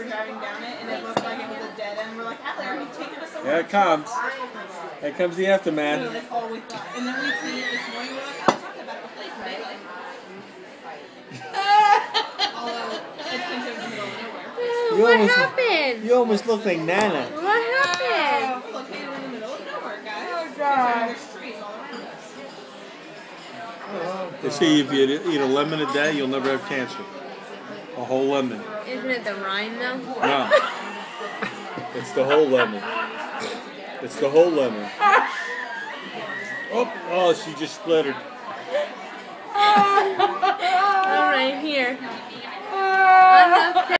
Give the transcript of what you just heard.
were driving down it, and it looked like it was a dead end. We're like, Allie, are we taking us somewhere? Here it comes. Here comes the aftermath. That's all we thought. And then we see it this morning. We're like, oh, talk about a place in daylight. Although it's considered the middle of nowhere. What happened? You almost look like Nana. What happened? We're located in the middle of nowhere, guys. There's trees all around us. You see, if you eat a lemon a day, you'll never have cancer. A whole lemon. Isn't it the rind though? No. It's the whole lemon. It's the whole lemon. Oh, she just splattered. All right, here.